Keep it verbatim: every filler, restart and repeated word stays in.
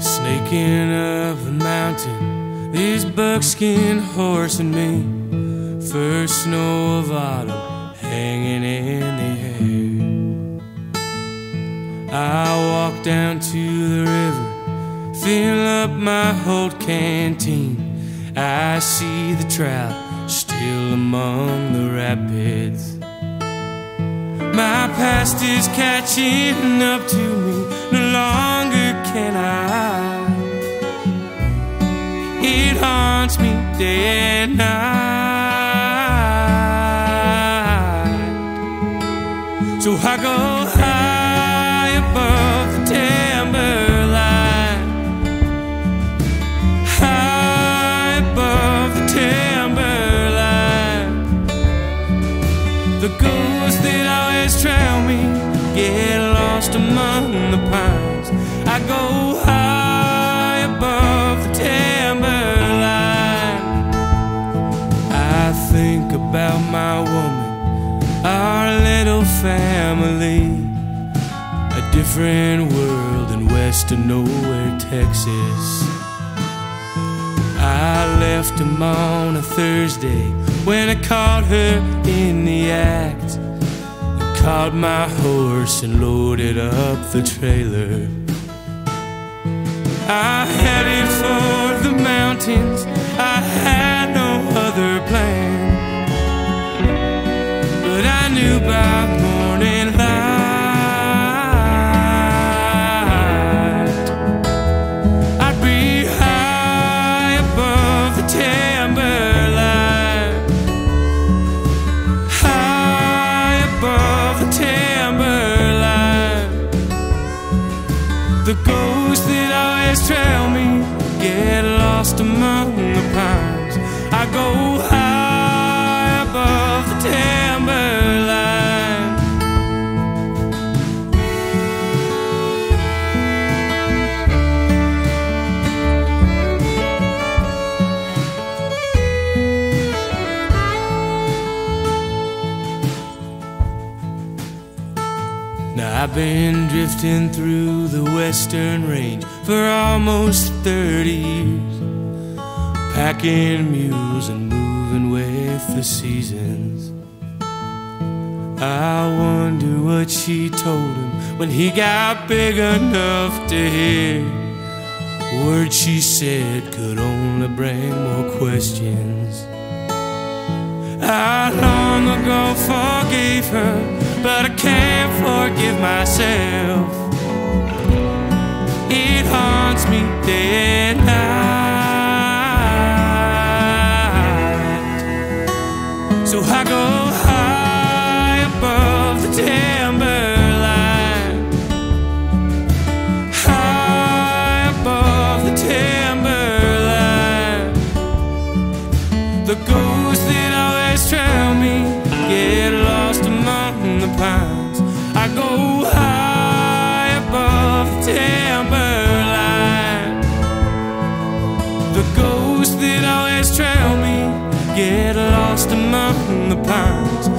Snaking up a mountain, this buckskin horse and me. First snow of autumn hanging in the air. I walk down to the river, fill up my old canteen. I see the trout still among the rapids. My past is catching up to me, no longer can I hide. It haunts me day and night. So I go high above the timberline, high above the timberline. The ghosts that always trail me get lost among the pines. I go high above the timberline. I think about my woman, our little family, a different world in western nowhere, Texas. I left him on a Thursday when I caught her in the act. I caught my horse and loaded up the trailer. I headed for the mountains, I had no other plan. But I knew by morning light I'd be high above the timberline, high above the timberline. The ghosts that always trail me get lost among the pines. I go high above the timberline. Now I've been drifting through the western range for almost thirty years, packing mules and moving with the seasons. I wonder what she told him when he got big enough to hear. Words she said could only bring more questions. I long ago forgave her, but I can't forgive myself. It haunts me day and night. So I go high above the timberline, high above the timberline. The ghosts that always trail me get lost among the pines. I go high above the timberline. The ghosts that always trail me get lost among the pines.